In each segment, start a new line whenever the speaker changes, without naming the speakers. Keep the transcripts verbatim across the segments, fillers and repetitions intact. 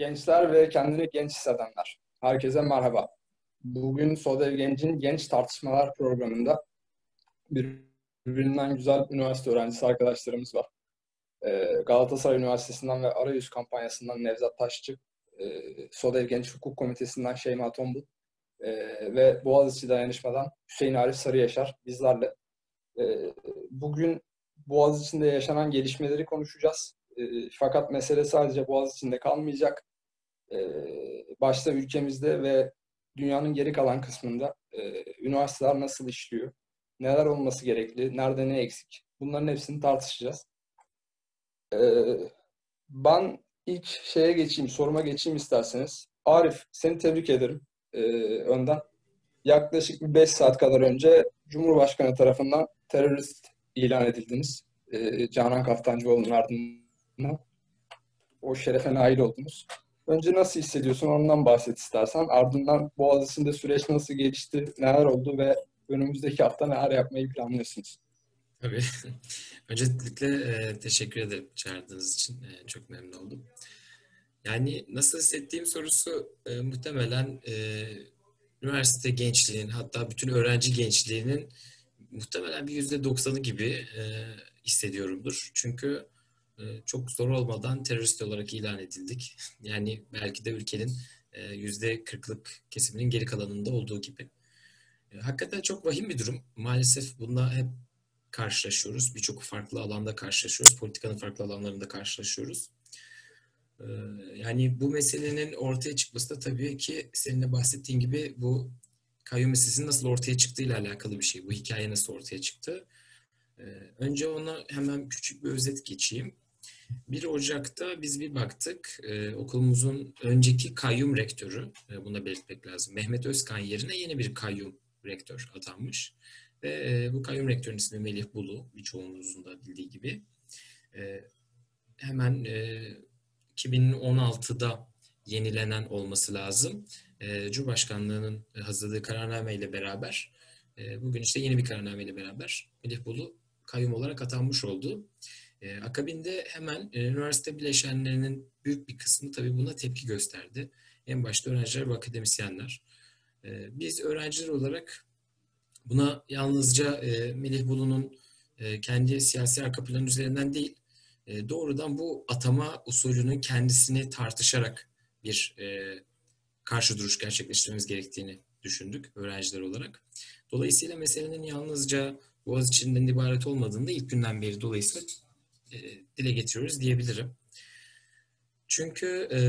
Gençler ve kendini genç hissedenler. Herkese merhaba. Bugün Sodev Genç'in Genç Tartışmalar programında birbirinden güzel üniversite öğrencisi arkadaşlarımız var. Ee, Galatasaray Üniversitesi'nden ve Arayüz kampanyasından Nevzat Taşçı, e, Sodev Genç Hukuk Komitesi'nden Şeyma Tombul e, ve Boğaziçi Dayanışma'dan Hüseyin Arif Sarıyaşar bizlerle. E, Bugün Boğaziçi'nde yaşanan gelişmeleri konuşacağız. E, fakat mesele sadece Boğaziçi'nde kalmayacak. Ee, başta ülkemizde ve dünyanın geri kalan kısmında e, üniversiteler nasıl işliyor, neler olması gerekli, nerede ne eksik, bunların hepsini tartışacağız. Ee, Ben ilk şeye geçeyim, soruma geçeyim isterseniz. Arif, seni tebrik ederim e, önden. Yaklaşık bir beş saat kadar önce Cumhurbaşkanı tarafından terörist ilan edildiniz. E, Canan Kaftancıoğlu'nun ardından. O şerefe nail oldunuz. Önce nasıl hissediyorsun ondan bahset istersen. Ardından Boğaziçi'nde süreç nasıl gelişti, neler oldu ve önümüzdeki hafta neler yapmayı planlıyorsunuz?
Tabii. Öncelikle e, teşekkür ederim çağırdığınız için. E, çok memnun oldum. Yani nasıl hissettiğim sorusu e, muhtemelen e, üniversite gençliğinin, hatta bütün öğrenci gençliğinin muhtemelen bir yüzde doksanı gibi e, hissediyorumdur. Çünkü e, çok zor olmadan terörist olarak ilan edildik. Yani belki de ülkenin e, yüzde kırklık kesiminin geri kalanında olduğu gibi. E, hakikaten çok vahim bir durum. Maalesef bununla hep karşılaşıyoruz. Birçok farklı alanda karşılaşıyoruz. Politikanın farklı alanlarında karşılaşıyoruz. Ee, Yani bu meselenin ortaya çıkması da tabii ki senin de bahsettiğin gibi bu kayyum meselesinin nasıl ortaya çıktığıyla alakalı bir şey. Bu hikaye nasıl ortaya çıktı? Ee, Önce ona hemen küçük bir özet geçeyim. bir Ocak'ta biz bir baktık. Ee, okulumuzun önceki kayyum rektörü, e, bunu da belirtmek lazım. Mehmet Özkan yerine yeni bir kayyum rektör atanmış. Ve e, bu kayyum rektörün ismi Melih Bulu, birçoğunuzun da bildiği gibi. E, hemen e, iki bin on altıda yenilenen olması lazım. E, Cumhurbaşkanlığı'nın hazırladığı kararname ile beraber, e, bugün işte yeni bir kararname ile beraber Melih Bulu kayyum olarak atanmış oldu. E, akabinde hemen e, üniversite bileşenlerinin büyük bir kısmı tabii buna tepki gösterdi. En başta öğrenciler ve akademisyenler. E, biz öğrenciler olarak buna yalnızca e, Melih Bulu'nun e, kendi siyasi arka planı üzerinden değil, e, doğrudan bu atama usulünün kendisini tartışarak bir e, karşı duruş gerçekleştirmemiz gerektiğini düşündük öğrenciler olarak. Dolayısıyla meselenin yalnızca Boğaziçi'nden ibaret olmadığını da ilk günden beri dolayısıyla e, dile getiriyoruz diyebilirim. Çünkü e,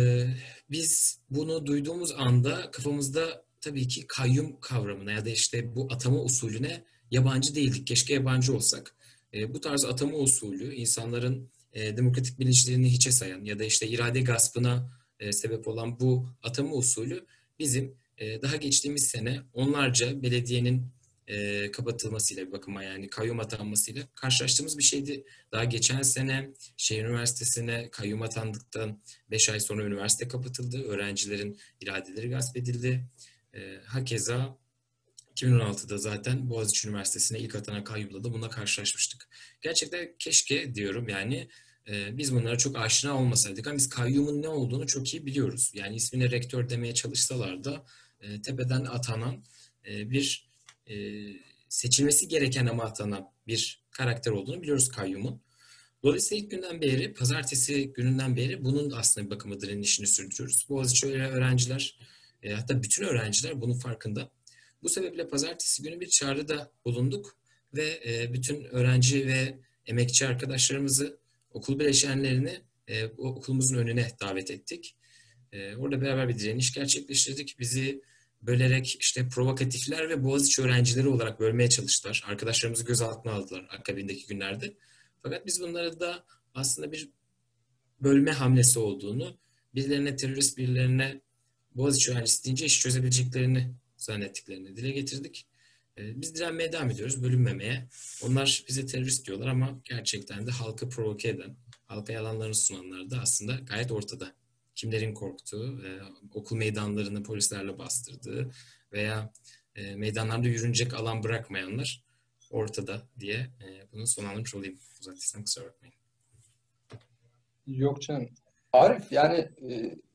biz bunu duyduğumuz anda kafamızda tabii ki kayyum kavramına ya da işte bu atama usulüne yabancı değildik. Keşke yabancı olsak. E, bu tarz atama usulü insanların e, demokratik bilinçlerini hiçe sayan ya da işte irade gaspına e, sebep olan bu atama usulü bizim e, daha geçtiğimiz sene onlarca belediyenin e, kapatılmasıyla bir bakıma yani kayyum atanmasıyla karşılaştığımız bir şeydi. Daha geçen sene şehir üniversitesine kayyum atandıktan beş ay sonra üniversite kapatıldı. Öğrencilerin iradeleri gasp edildi. E, hakeza iki bin on altıda zaten Boğaziçi Üniversitesi'ne ilk atanan kayyumla da buna karşılaşmıştık. Gerçekten keşke diyorum yani e, biz bunlara çok aşina olmasaydık. Ama biz kayyumun ne olduğunu çok iyi biliyoruz. Yani ismine rektör demeye çalışsalar da e, tepeden atanan e, bir e, seçilmesi gereken ama atanan bir karakter olduğunu biliyoruz kayyumun. Dolayısıyla ilk günden beri, pazartesi gününden beri bunun aslında bir bakıma direnişini sürdürüyoruz. Boğaziçi öğrenciler, e, hatta bütün öğrenciler bunun farkında. Bu sebeple pazartesi günü bir çağrıda bulunduk ve e, bütün öğrenci ve emekçi arkadaşlarımızı, okul bileşenlerini e, okulumuzun önüne davet ettik. E, orada beraber bir direniş gerçekleştirdik. Bizi bölerek işte provokatifler ve Boğaziçi öğrencileri olarak bölmeye çalıştılar. Arkadaşlarımızı gözaltına aldılar akabindeki günlerde. Fakat biz bunları da aslında bir bölme hamlesi olduğunu, birilerine terörist, birilerine Boğaziçi öğrencisi deyince iş çözebileceklerini zannettiklerini dile getirdik. Ee, Biz direnmeye devam ediyoruz, bölünmemeye. Onlar bize terörist diyorlar ama gerçekten de halkı provoke eden, halka yalanlarını sunanlar da aslında gayet ortada. Kimlerin korktuğu, e, okul meydanlarını polislerle bastırdığı veya e, meydanlarda yürünecek alan bırakmayanlar ortada diye e, bunu sonlandırmış olayım. Uzattıysam kusura bakmayın.
Yok canım. Arif, yani e,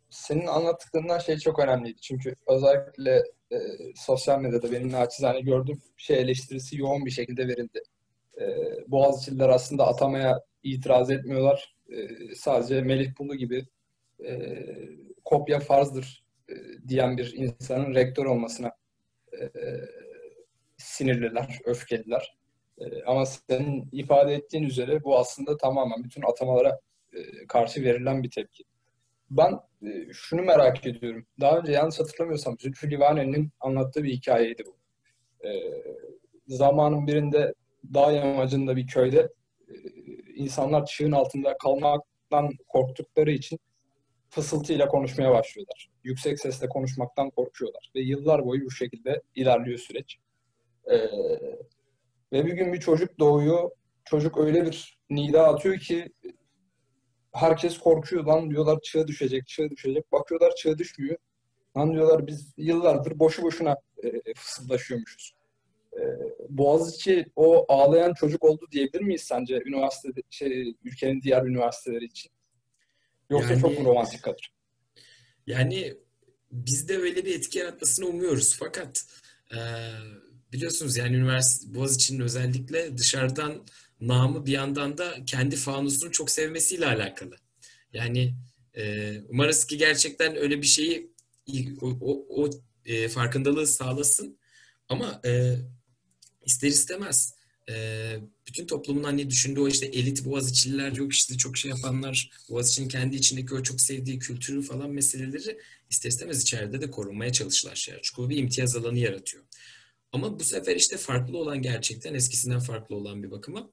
senin anlattıklarından şey çok önemliydi. Çünkü özellikle e, sosyal medyada benim naçizane gördüğüm şey eleştirisi yoğun bir şekilde verildi. E, Boğaziçi'liler aslında atamaya itiraz etmiyorlar. E, sadece Melih Bulu gibi e, kopya farzdır e, diyen bir insanın rektör olmasına e, sinirliler, öfkeliler. E, ama senin ifade ettiğin üzere bu aslında tamamen bütün atamalara e, karşı verilen bir tepki. Ben e, şunu merak ediyorum. Daha önce yanlış hatırlamıyorsam Zülfü Livaneli'nin anlattığı bir hikayeydi bu. E, Zamanın birinde dağ yamacında bir köyde e, insanlar çığın altında kalmaktan korktukları için fısıltıyla konuşmaya başlıyorlar. Yüksek sesle konuşmaktan korkuyorlar. Ve yıllar boyu bu şekilde ilerliyor süreç. E, Ve bir gün bir çocuk doğuyor. Çocuk öyle bir nida atıyor ki herkes korkuyor. Lan diyorlar çığ düşecek, çığ düşecek. Bakıyorlar çığ düşmüyor. Lan diyorlar biz yıllardır boşu boşuna e, fısıldaşıyormuşuz. E, Boğaziçi o ağlayan çocuk oldu diyebilir miyiz sence üniversite şey ülkenin diğer üniversiteleri için? Yoksa çok mu
Yani
romantik kalır?
yani biz de öyle bir etki yaratmasını umuyoruz. Fakat e, biliyorsunuz yani üniversite Boğaziçi'nin özellikle dışarıdan namı bir yandan da kendi fanusunu çok sevmesiyle alakalı. Yani e, umarız ki gerçekten öyle bir şeyi o, o, o e, farkındalığı sağlasın. Ama e, ister istemez e, bütün toplumun hani düşündüğü o işte elit Boğaziçi'liler yok işte çok şey yapanlar Boğaziçi'nin kendi içindeki o çok sevdiği kültürü falan meseleleri ister istemez içeride de korunmaya çalışırlar şeyler. Çünkü o bir imtiyaz alanı yaratıyor. Ama bu sefer işte farklı olan gerçekten eskisinden farklı olan bir bakıma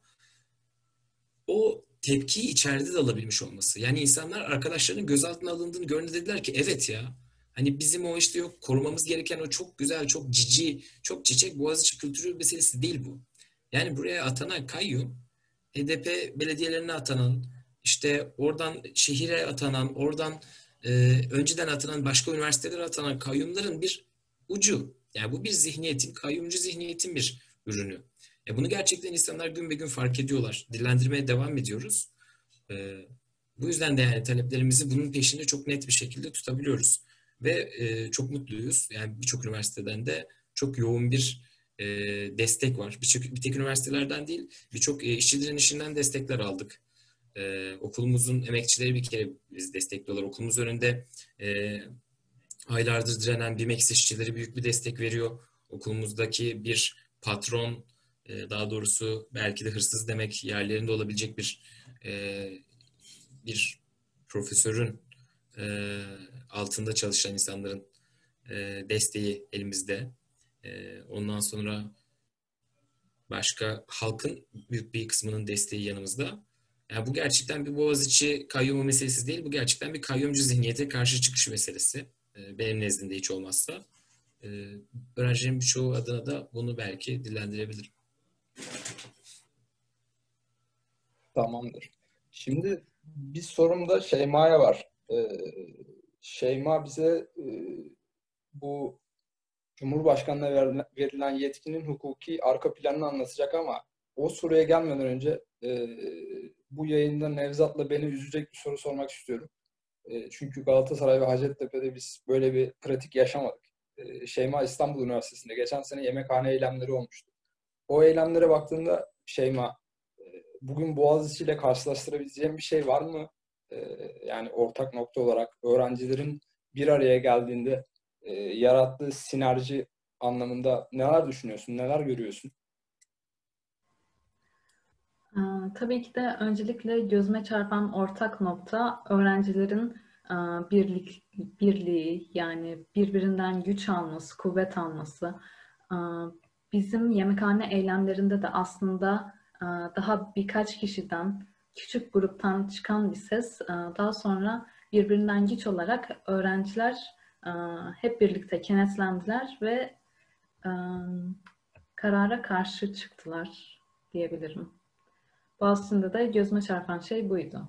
o tepkiyi içeride de alabilmiş olması. Yani insanlar arkadaşlarının gözaltına alındığını görünce dediler ki evet ya hani bizim o işte yok korumamız gereken o çok güzel, çok cici, çok çiçek Boğaziçi kültürü meselesi değil bu. Yani buraya atanan kayyum, H D P belediyelerine atanan, işte oradan şehire atanan, oradan e, önceden atanan başka üniversitelere atanan kayyumların bir ucu. Yani bu bir zihniyetin, kayyumcu zihniyetin bir ürünü. E bunu gerçekten insanlar gün be gün fark ediyorlar. Dillendirmeye devam ediyoruz. E, Bu yüzden de yani taleplerimizi bunun peşinde çok net bir şekilde tutabiliyoruz. Ve e, çok mutluyuz. Yani birçok üniversiteden de çok yoğun bir e, destek var. Birçok bir tek üniversitelerden değil, birçok e, işçi direnişinden destekler aldık. E, okulumuzun emekçileri bir kere bizi destekliyorlar. Okulumuz önünde e, aylardır direnen BİMEX işçileri büyük bir destek veriyor. Okulumuzdaki bir patron, e, daha doğrusu belki de hırsız demek yerlerinde olabilecek bir e, bir profesörün e, altında çalışan insanların e, desteği elimizde. E, ondan sonra başka halkın büyük bir kısmının desteği yanımızda. Yani bu gerçekten bir Boğaziçi kayyumu meselesi değil, bu gerçekten bir kayyumcu zihniyete karşı çıkış meselesi. E, benim nezdimde hiç olmazsa. E, Öğrencilerin birçoğu adına da bunu belki dillendirebilirim.
Tamamdır. Şimdi bir sorum da Şeyma'ya var. E, Şeyma bize e, bu Cumhurbaşkanı'na verilen, verilen yetkinin hukuki arka planını anlatacak ama o soruya gelmeden önce e, bu yayında Nevzat'la beni üzecek bir soru sormak istiyorum. E, çünkü Galatasaray ve Hacettepe'de biz böyle bir pratik yaşamadık. E, Şeyma İstanbul Üniversitesi'nde geçen sene yemekhane eylemleri olmuştu. O eylemlere baktığında Şeyma, e, bugün Boğaziçi ile karşılaştırabileceğim bir şey var mı? E, Yani ortak nokta olarak öğrencilerin bir araya geldiğinde e, yarattığı sinerji anlamında neler düşünüyorsun, neler görüyorsun?
Ee, Tabii ki de öncelikle gözüme çarpan ortak nokta öğrencilerin e, birlik, birliği yani birbirinden güç alması, kuvvet alması. Ee, Bizim yemekhane eylemlerinde de aslında e, daha birkaç kişiden, küçük gruptan çıkan bir ses e, daha sonra birbirinden güç olarak öğrenciler e, hep birlikte kenetlendiler ve e, karara karşı çıktılar diyebilirim. Boston'da da gözüme çarpan şey buydu.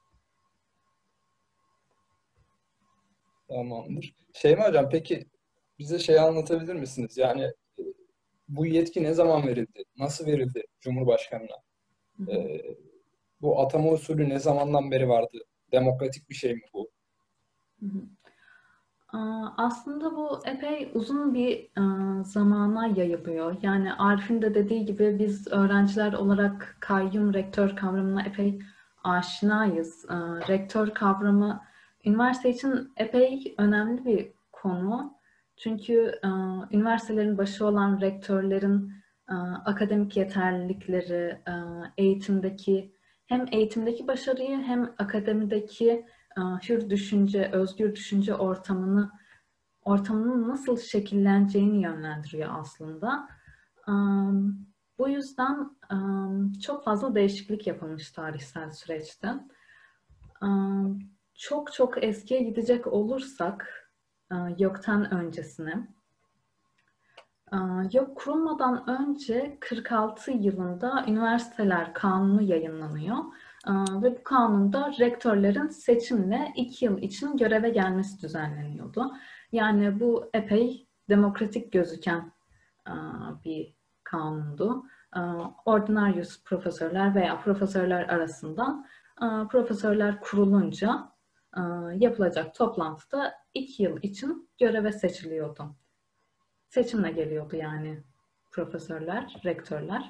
Tamamdır. Şeyma Hocam, peki bize şey anlatabilir misiniz? Yani e, bu yetki ne zaman verildi? Nasıl verildi Cumhurbaşkanı'na?
Hı hı.
E, Bu atama usulü ne zamandan beri vardı? Demokratik bir şey mi bu?
Hı hı. Aa, Aslında bu epey uzun bir e, zamana yayılıyor. Yani Arif'in de dediği gibi biz öğrenciler olarak kayyum rektör kavramına epey aşinayız. Ee, Rektör kavramı üniversite için epey önemli bir konu. Çünkü e, üniversitelerin başı olan rektörlerin e, akademik yeterlilikleri, e, eğitimdeki hem eğitimdeki başarıyı hem akademideki e, hür düşünce, özgür düşünce ortamını ortamının nasıl şekilleneceğini yönlendiriyor aslında. Um, Bu yüzden um, çok fazla değişiklik yapılmış tarihsel süreçte. Um, Çok çok eskiye gidecek olursak, uh, YÖK'ten öncesine, uh, YÖK kurulmadan önce kırk altı yılında Üniversiteler Kanunu yayınlanıyor. Uh, Ve bu kanunda rektörlerin seçimle iki yıl için göreve gelmesi düzenleniyordu. Yani bu epey demokratik gözüken uh, bir kanundu. Uh, Ordinarius profesörler veya profesörler arasından uh, profesörler kurulunca uh, yapılacak toplantıda iki yıl için göreve seçiliyordu. Seçimle geliyordu yani profesörler, rektörler.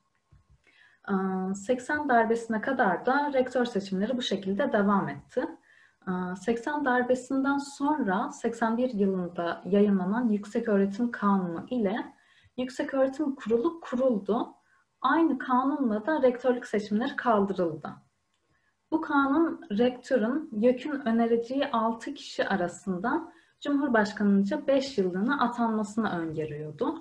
seksen darbesine kadar da rektör seçimleri bu şekilde devam etti. seksen darbesinden sonra seksen bir yılında yayınlanan Yükseköğretim Kanunu ile Yükseköğretim Kurulu kuruldu. Aynı kanunla da rektörlük seçimleri kaldırıldı. Bu kanun rektörün YÖK'ün önereceği altı kişi arasından Cumhurbaşkanı'nca beş yıllığına atanmasını öngörüyordu.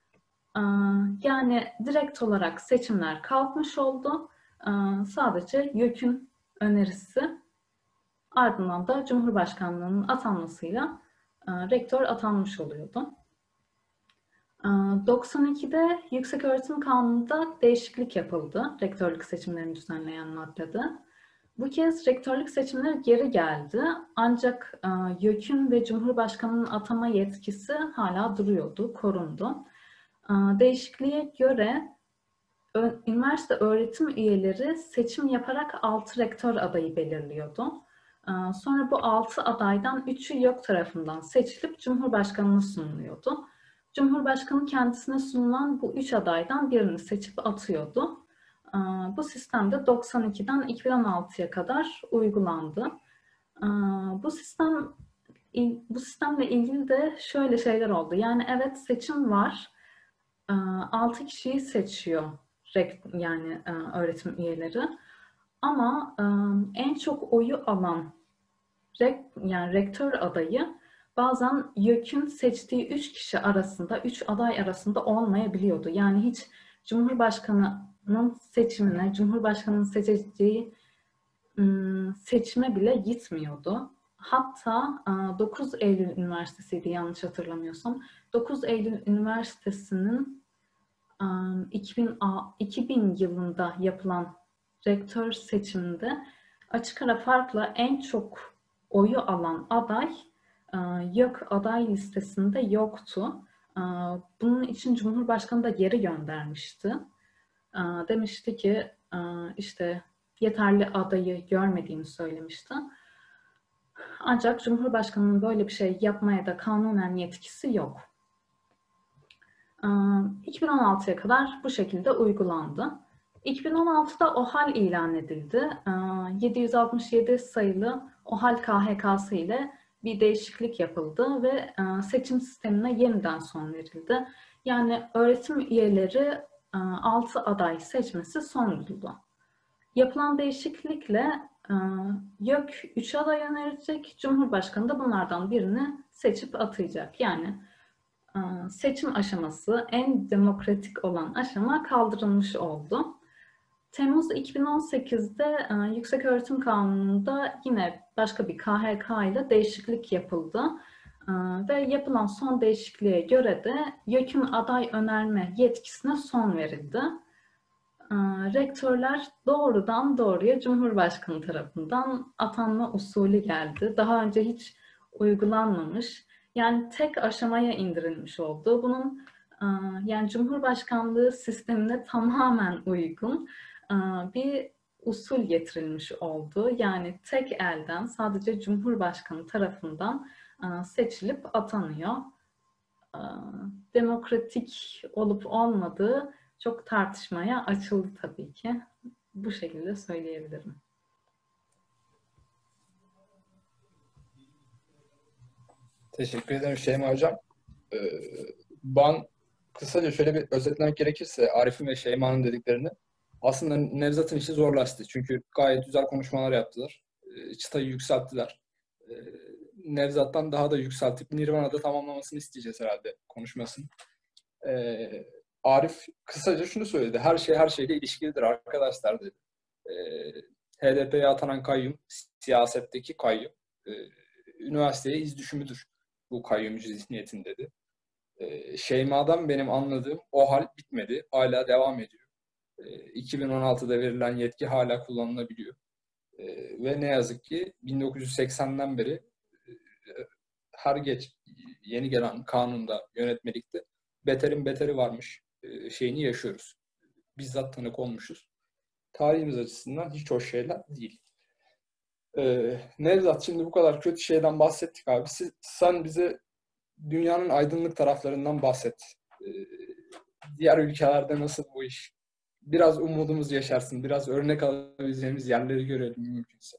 Yani direkt olarak seçimler kalkmış oldu. Sadece YÖK'ün önerisi ardından da Cumhurbaşkanlığı'nın atanmasıyla rektör atanmış oluyordu. doksan ikide Yükseköğretim Kanunu'nda değişiklik yapıldı rektörlük seçimlerini düzenleyen maddede. Bu kez rektörlük seçimleri geri geldi. Ancak YÖK'ün ve Cumhurbaşkanı'nın atama yetkisi hala duruyordu, korundu. Değişikliğe göre üniversite öğretim üyeleri seçim yaparak altı rektör adayı belirliyordu. Sonra bu altı adaydan üçü YÖK tarafından seçilip Cumhurbaşkanı'na sunuluyordu. Cumhurbaşkanı kendisine sunulan bu üç adaydan birini seçip atıyordu. Bu sistem de doksan ikiden iki bin on altıya kadar uygulandı. Bu sistem bu sistemle ilgili de şöyle şeyler oldu. Yani evet seçim var. altı kişiyi seçiyor yani öğretim üyeleri. Ama en çok oyu alan yani rektör adayı bazen YÖK'ün seçtiği üç kişi arasında, üç aday arasında olmayabiliyordu. Yani hiç Cumhurbaşkanı'nın seçimine, Cumhurbaşkanı'nın seçeceği seçime bile gitmiyordu. Hatta dokuz Eylül Üniversitesi'ydi yanlış hatırlamıyorsam. dokuz Eylül Üniversitesi'nin iki bin yılında yapılan rektör seçiminde açık ara farkla en çok oyu alan aday YÖK aday listesinde yoktu. Bunun için Cumhurbaşkanı da geri göndermişti. Demişti ki işte yeterli adayı görmediğini söylemişti. Ancak Cumhurbaşkanı'nın böyle bir şey yapmaya da kanunen yetkisi yok. iki bin on altıya kadar bu şekilde uygulandı. iki bin on altıda OHAL ilan edildi. yedi yüz altmış yedi sayılı OHAL K H K'sı ile bir değişiklik yapıldı ve seçim sistemine yeniden son verildi. Yani öğretim üyeleri altı aday seçmesi son buldu. Yapılan değişiklikle YÖK üç aday önerecek, Cumhurbaşkanı da bunlardan birini seçip atayacak. Yani seçim aşaması, en demokratik olan aşama kaldırılmış oldu. Temmuz iki bin on sekizde Yükseköğretim Kanunu'nda yine başka bir K H K ile değişiklik yapıldı. Ve yapılan son değişikliğe göre de YÖK'ün aday önerme yetkisine son verildi. Rektörler doğrudan doğruya Cumhurbaşkanı tarafından atanma usulü geldi. Daha önce hiç uygulanmamış. Yani tek aşamaya indirilmiş oldu. Bunun yani Cumhurbaşkanlığı sistemine tamamen uygun bir usul getirilmiş oldu. Yani tek elden sadece Cumhurbaşkanı tarafından e, seçilip atanıyor. E, Demokratik olup olmadığı çok tartışmaya açıldı tabii ki. Bu şekilde söyleyebilirim.
Teşekkür ederim Şeyma Hocam. Ee, ben kısaca şöyle bir özetlemek gerekirse Arif'in ve Şeyma'nın dediklerini, aslında Nevzat'ın işi zorlaştı. Çünkü gayet güzel konuşmalar yaptılar. Ee, çıtayı yükselttiler. Ee, Nevzat'tan daha da yükseltip Nirvana'da tamamlamasını isteyeceğiz herhalde konuşmasını. Ee, Arif kısaca şunu söyledi. Her şey her şeyle ilişkilidir arkadaşlar dedi. Ee, H D P'ye atanan kayyum, siyasetteki kayyum, e, üniversiteye iz düşümüdür bu kayyumcu zihniyetin dedi. Ee, Şeyma'dan benim anladığım o hal bitmedi. Hala devam ediyor. Ee, iki bin on altıda verilen yetki hala kullanılabiliyor. Ee, ve ne yazık ki bin dokuz yüz seksenden beri e, her geç yeni gelen kanunda, yönetmelikte beterin beteri varmış e, şeyini yaşıyoruz. Bizzat tanık olmuşuz. Tarihimiz açısından hiç hoş şeyler değil. Ee, Nevzat, şimdi bu kadar kötü şeyden bahsettik abi. Siz, sen bize dünyanın aydınlık taraflarından bahset. Ee, diğer ülkelerde nasıl bu iş? Biraz umudumuz yaşarsın. Biraz örnek alabileceğimiz yerleri görelim mümkünse.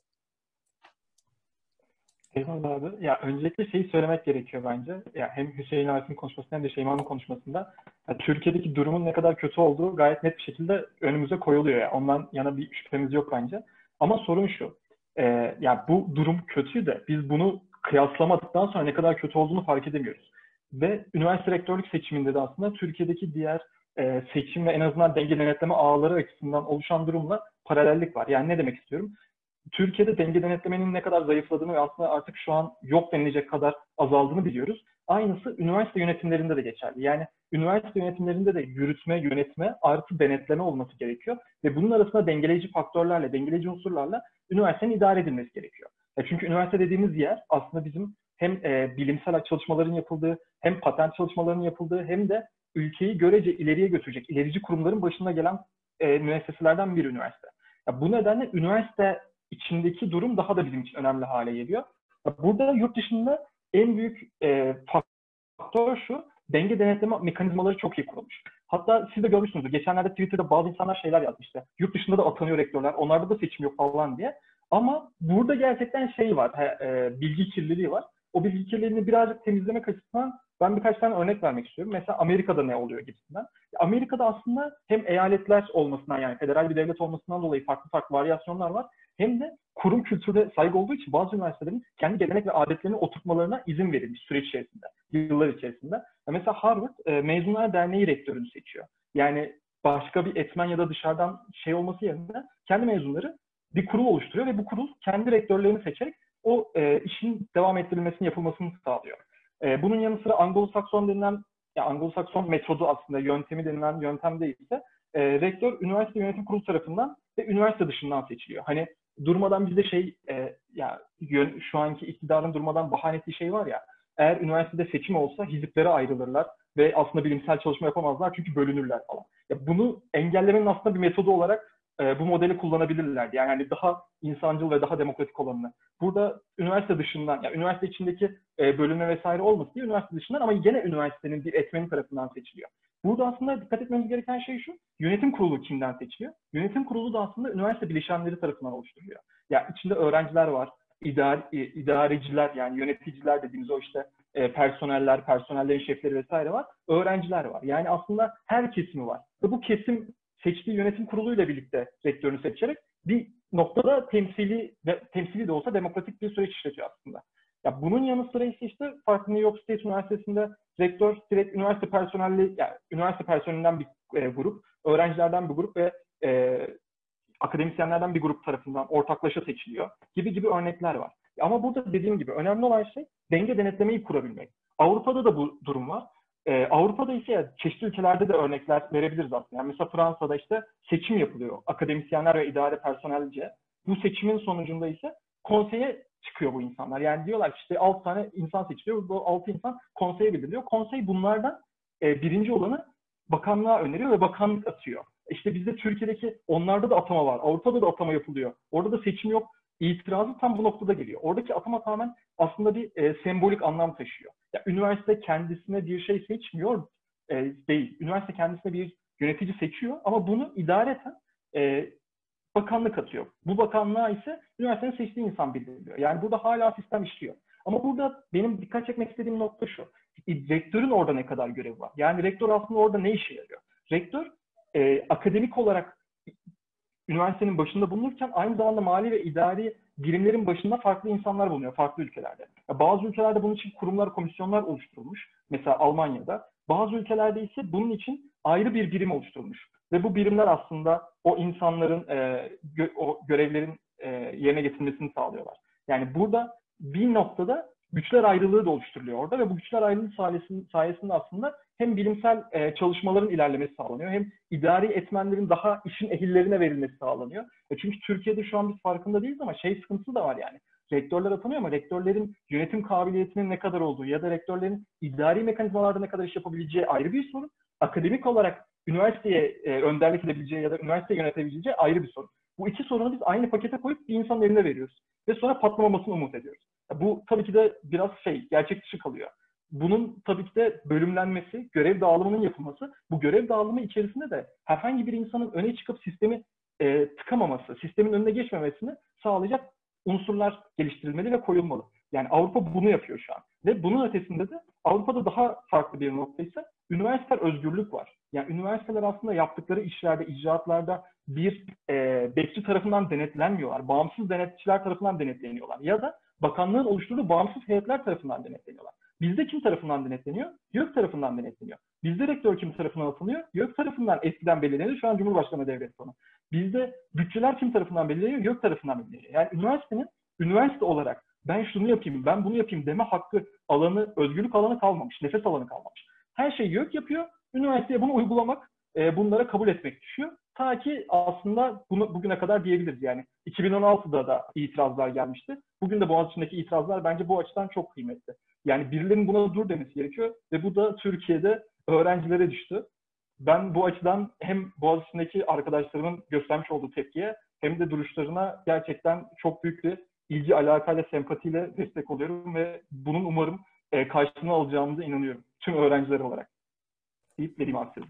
Eyvallah abi. Ya öncelikle şeyi söylemek gerekiyor bence. Ya hem Hüseyin Arif'in konuşmasında hem de Şeyma'nın konuşmasında ya Türkiye'deki durumun ne kadar kötü olduğu gayet net bir şekilde önümüze koyuluyor. Ya. Ondan yana bir şüphemiz yok bence. Ama sorun şu. E, ya bu durum kötü de biz bunu kıyaslamadıktan sonra ne kadar kötü olduğunu fark edemiyoruz. Ve üniversite rektörlük seçiminde de aslında Türkiye'deki diğer e, seçim ve en azından denge denetleme ağları açısından oluşan durumla paralellik var. Yani ne demek istiyorum? Türkiye'de denge denetlemenin ne kadar zayıfladığını ve aslında artık şu an yok denilecek kadar azaldığını biliyoruz. Aynısı üniversite yönetimlerinde de geçerli. Yani üniversite yönetimlerinde de yürütme, yönetme artı denetleme olması gerekiyor. Ve bunun arasında dengeleyici faktörlerle, dengeleyici unsurlarla üniversitenin idare edilmesi gerekiyor. Ya çünkü üniversite dediğimiz yer aslında bizim hem e, bilimsel çalışmaların yapıldığı, hem patent çalışmalarının yapıldığı, hem de ülkeyi görece ileriye götürecek, ilerici kurumların başına gelen e, müesseselerden bir üniversite. Ya bu nedenle üniversite içindeki durum daha da bizim için önemli hale geliyor. Burada yurt dışında en büyük e, faktör şu, denge denetleme mekanizmaları çok iyi kurulmuş. Hatta siz de görmüşsünüzdür. Geçenlerde Twitter'da bazı insanlar şeyler yazmıştı. Yurt dışında da atanıyor rektörler, onlarda da seçim yok falan diye. Ama burada gerçekten şey var, he, e, bilgi kirliliği var. O bilgi kirliliğini birazcık temizlemek açısından ben birkaç tane örnek vermek istiyorum. Mesela Amerika'da ne oluyor gibisinden. Amerika'da aslında hem eyaletler olmasından, yani federal bir devlet olmasından dolayı farklı farklı varyasyonlar var. Hem de kurum kültürüne saygı olduğu için bazı üniversitelerin kendi gelenek ve adetlerini oturtmalarına izin verilmiş süreç içerisinde, yıllar içerisinde. Mesela Harvard e, Mezunlar Derneği rektörünü seçiyor. Yani başka bir etmen ya da dışarıdan şey olması yerine kendi mezunları bir kurul oluşturuyor ve bu kurul kendi rektörlerini seçerek o e, işin devam ettirilmesini, yapılmasını sağlıyor. E, bunun yanı sıra Anglo-Sakson denilen, ya Anglo-Sakson metodu aslında yöntemi denilen yöntemde ise e, rektör üniversite yönetim kurulu tarafından ve üniversite dışından seçiliyor. Hani durmadan bizde şey, e, ya yön, şu anki iktidarın durmadan bahane ettiği şey var ya, eğer üniversitede seçim olsa hiziplere ayrılırlar ve aslında bilimsel çalışma yapamazlar çünkü bölünürler falan. Ya bunu engellemenin aslında bir metodu olarak e, bu modeli kullanabilirlerdi. Yani hani daha insancıl ve daha demokratik olanını. Burada üniversite dışından, yani üniversite içindeki e, bölünme vesaire olmasın diye üniversite dışından ama yine üniversitenin bir etmeni tarafından seçiliyor. Burada aslında dikkat etmemiz gereken şey şu, yönetim kurulu kimden seçiliyor? Yönetim kurulu da aslında üniversite bileşenleri tarafından oluşturuluyor. Yani içinde öğrenciler var, idare, idareciler yani yöneticiler dediğimiz o işte e, personeller, personellerin şefleri vesaire var, öğrenciler var. Yani aslında her kesimi var. Ve bu kesim seçtiği yönetim kuruluyla birlikte rektörünü seçerek bir noktada temsili, de, temsili de olsa demokratik bir süreç işletiyor aslında. Ya bunun yanı sıra ise işte farklı New York State Üniversitesi'nde rektör direkt üniversite personeli, yani üniversite personelinden bir e, grup, öğrencilerden bir grup ve e, akademisyenlerden bir grup tarafından ortaklaşa seçiliyor gibi gibi örnekler var. Ama burada dediğim gibi önemli olan şey denge denetlemeyi kurabilmek. Avrupa'da da bu durum var. Ee, Avrupa'da ise yani çeşitli ülkelerde de örnekler verebiliriz aslında. Yani mesela Fransa'da işte seçim yapılıyor. Akademisyenler ve idare personelce. Bu seçimin sonucunda ise konseye çıkıyor bu insanlar. Yani diyorlar ki işte altı tane insan seçiliyor. Bu altı insan konseye bildiriliyor. Konsey bunlardan e, birinci olanı bakanlığa öneriyor ve bakanlık atıyor. İşte bizde Türkiye'deki onlarda da atama var. Avrupa'da da atama yapılıyor. Orada da seçim yok. İtirazı tam bu noktada geliyor. Oradaki atama tamamen aslında bir e, sembolik anlam taşıyor. Ya, üniversite kendisine bir şey seçmiyor e, değil. Üniversite kendisine bir yönetici seçiyor ama bunu idareten e, bakanlık atıyor. Bu bakanlığa ise üniversitenin seçtiği insan bildiriliyor. Yani burada hala sistem işliyor. Ama burada benim dikkat çekmek istediğim nokta şu. Rektörün orada ne kadar görevi var? Yani rektör aslında orada ne işe yarıyor? Rektör e, akademik olarak üniversitenin başında bulunurken aynı zamanda mali ve idari birimlerin başında farklı insanlar bulunuyor farklı ülkelerde. Ya bazı ülkelerde bunun için kurumlar, komisyonlar oluşturulmuş. Mesela Almanya'da. Bazı ülkelerde ise bunun için ayrı bir birim oluşturulmuş. Ve bu birimler aslında o insanların, e, gö o görevlerin e, yerine getirilmesini sağlıyorlar. Yani burada bir noktada güçler ayrılığı da oluşturuluyor orada ve bu güçler ayrılığı sayesinde, sayesinde aslında hem bilimsel e, çalışmaların ilerlemesi sağlanıyor, hem idari etmenlerin daha işin ehillerine verilmesi sağlanıyor. E çünkü Türkiye'de şu an biz farkında değiliz ama şey sıkıntısı da var yani. Rektörler atanıyor ama rektörlerin yönetim kabiliyetinin ne kadar olduğu ya da rektörlerin idari mekanizmalarda ne kadar iş yapabileceği ayrı bir sorun. Akademik olarak üniversiteye e, önderlik edebileceği ya da üniversiteyi yönetebileceği ayrı bir sorun. Bu iki sorunu biz aynı pakete koyup bir insanın eline veriyoruz. Ve sonra patlamamasını umut ediyoruz. Bu tabii ki de biraz şey, gerçek dışı kalıyor. Bunun tabii ki de bölümlenmesi, görev dağılımının yapılması, bu görev dağılımı içerisinde de herhangi bir insanın öne çıkıp sistemi e, tıkamaması, sistemin önüne geçmemesini sağlayacak unsurlar geliştirilmeli ve koyulmalı. Yani Avrupa bunu yapıyor şu an. Ve bunun ötesinde de Avrupa'da daha farklı bir nokta ise üniversiteler özgürlük var. Yani üniversiteler aslında yaptıkları işlerde, icraatlarda bir e, bekçi tarafından denetlenmiyorlar. Bağımsız denetçiler tarafından denetleniyorlar. Ya da bakanlığın oluşturduğu bağımsız heyetler tarafından denetleniyorlar. Bizde kim tarafından denetleniyor? YÖK tarafından denetleniyor. Bizde rektör kim tarafından atılıyor? YÖK tarafından eskiden belirleniyor. Şu an Cumhurbaşkanı devlet konu. Bizde bütçeler kim tarafından belirleniyor? YÖK tarafından belirleniyor. Yani üniversitenin üniversite olarak ben şunu yapayım, ben bunu yapayım deme hakkı alanı, özgürlük alanı kalmamış, nefes alanı kalmamış. Her şeyi YÖK yapıyor. Üniversiteye bunu uygulamak, e, bunlara kabul etmek düşüyor. Ta ki aslında bunu bugüne kadar diyebiliriz. Yani iki bin on altıda da itirazlar gelmişti. Bugün de Boğaziçi'ndeki itirazlar bence bu açıdan çok kıymetli. Yani birilerinin buna dur demesi gerekiyor ve bu da Türkiye'de öğrencilere düştü. Ben bu açıdan hem Boğaziçi'ndeki arkadaşlarımın göstermiş olduğu tepkiye hem de duruşlarına gerçekten çok büyük bir ilgi, alakayla, sempatiyle destek oluyorum ve bunun umarım e, karşılığını alacağımıza inanıyorum. Tüm öğrenciler olarak. Deyip vereyim aslında.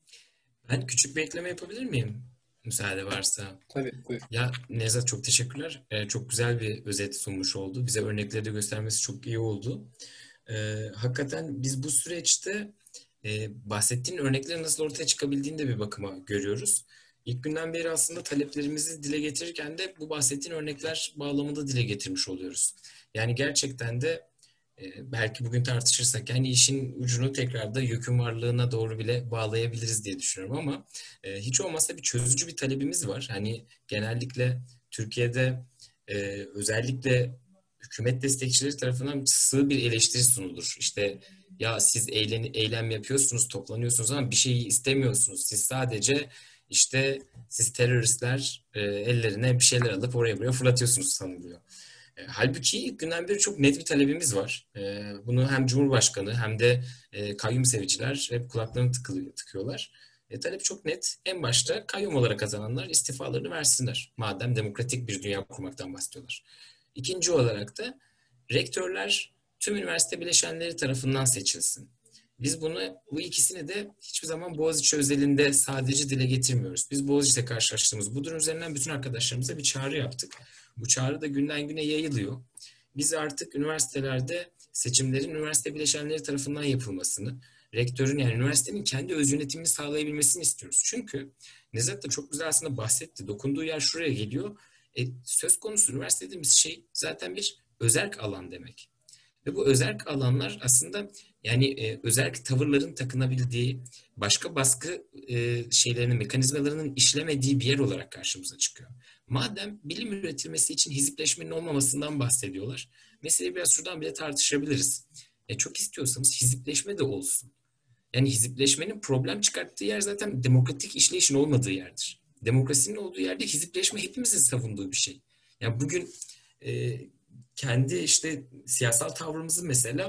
Ben küçük bir ekleme yapabilir miyim? Müsaade varsa.
Tabii, buyur.
Ya Nevzat, çok teşekkürler. Ee, çok güzel bir özet sunmuş oldu. Bize örnekleri de göstermesi çok iyi oldu. Ee, hakikaten biz bu süreçte e, bahsettiğin örneklerin nasıl ortaya çıkabildiğini de bir bakıma görüyoruz. İlk günden beri aslında taleplerimizi dile getirirken de bu bahsettiğin örnekler bağlamında dile getirmiş oluyoruz. Yani gerçekten de e, belki bugün tartışırsak yani işin ucunu tekrar da YÖK'ün varlığına doğru bile bağlayabiliriz diye düşünüyorum ama e, hiç olmazsa bir çözücü bir talebimiz var. Hani genellikle Türkiye'de e, özellikle hükümet destekçileri tarafından sığ bir eleştiri sunulur. İşte ya siz eylem, eylem yapıyorsunuz, toplanıyorsunuz ama bir şeyi istemiyorsunuz. Siz sadece işte siz teröristler e, ellerine bir şeyler alıp oraya buraya fırlatıyorsunuz sanılıyor. E, halbuki ilk günden beri çok net bir talebimiz var. E, bunu hem Cumhurbaşkanı hem de e, kayyum seviciler hep kulaklarını tıkılıyor, tıkıyorlar. E, talep çok net. En başta kayyum olarak kazananlar istifalarını versinler. Madem demokratik bir dünya kurmaktan bahsediyorlar. İkinci olarak da rektörler tüm üniversite bileşenleri tarafından seçilsin. Biz bunu, bu ikisini de hiçbir zaman Boğaziçi özelinde sadece dile getirmiyoruz. Biz Boğaziçi'de karşılaştığımız bu durum üzerinden bütün arkadaşlarımıza bir çağrı yaptık. Bu çağrı da günden güne yayılıyor. Biz artık üniversitelerde seçimlerin üniversite bileşenleri tarafından yapılmasını, rektörün yani üniversitenin kendi öz yönetimini sağlayabilmesini istiyoruz. Çünkü Nevzat da çok güzel aslında bahsetti. Dokunduğu yer şuraya geliyor. E, söz konusu üniversite dediğimiz şey zaten bir özerk alan demek. Ve bu özerk alanlar aslında yani e, özerk tavırların takınabildiği, başka baskı e, şeylerinin, mekanizmalarının işlemediği bir yer olarak karşımıza çıkıyor. Madem bilim üretilmesi için hizipleşmenin olmamasından bahsediyorlar, meseleyi biraz şuradan bile tartışabiliriz. E, çok istiyorsanız hizipleşme de olsun. Yani hizipleşmenin problem çıkarttığı yer zaten demokratik işleyişin olmadığı yerdir. Demokrasinin olduğu yerde hizipleşme hepimizin savunduğu bir şey. Yani bugün e, kendi işte siyasal tavrımızı mesela